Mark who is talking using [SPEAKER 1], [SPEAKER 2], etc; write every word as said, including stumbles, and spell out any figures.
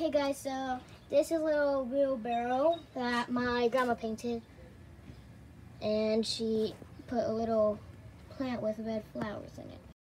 [SPEAKER 1] Okay guys, so this is a little wheelbarrow that my grandma painted, and she put a little plant with red flowers in it.